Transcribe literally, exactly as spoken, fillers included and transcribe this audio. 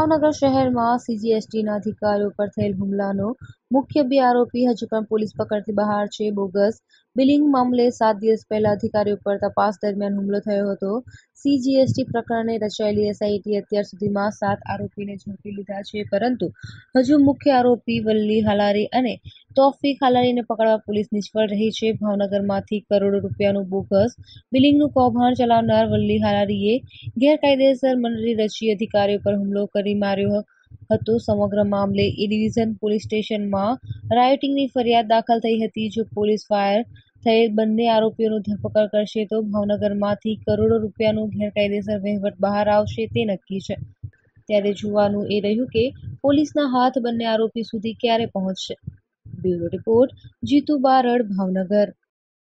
ભાવનગર શહેરમાં સીજીએસટીના અધિકારીઓ પર થયેલ હુમલાનો મુખ્ય બે આરોપી હજુ પણ પોલીસ પકડથી બહાર છે. બોગસ બિલિંગ મામલે સાત દિવસ પહેલા અધિકારીઓ પર તપાસ દરમિયાન હુમલો થયો હતો. સીજીએસટી પ્રકરણે રચાયેલી એસઆઈટી અત્યાર સુધીમાં સાત આરોપીને ઝડપી લીધા છે, પરંતુ હજુ મુખ્ય આરોપી વલ્લી હાલારી અને તૌફિક હાલારીને પકડવા પોલીસ નિષ્ફળ રહી છે. ભાવનગરમાંથી કરોડો રૂપિયાનું બોગસ બિલિંગનું કૌભાંડ ચલાવનાર વલ્લી હાલારીએ ગેરકાયદેસર મંડળી રચી અધિકારીઓ પર હુમલો કરી માર્યો હતો. સમગ્ર મામલે એ ડિવિઝન પોલીસ સ્ટેશનમાં રાયોટિંગની ફરિયાદ દાખલ થઈ હતી. જો પોલીસ ફાયર થયેલ બંને આરોપીઓની ધરપકડ કરશે તો ભાવનગરમાંથી કરોડો રૂપિયાનો ગેરકાયદેસર વહીવટ બહાર આવશે તે નક્કી છે. ત્યારે જોવાનું એ રહ્યું કે પોલીસના હાથ બંને આરોપી સુધી ક્યારે પહોંચશે. Bureau report, Jitu Barad, Bhavnagar.